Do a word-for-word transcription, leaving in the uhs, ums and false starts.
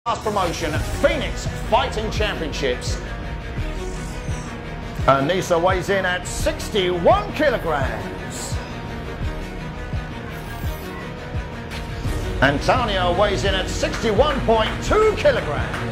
Last promotion, Phoenix Fighting Championships. Anissa weighs in at sixty-one kilograms. Antonina weighs in at sixty-one point two kilograms.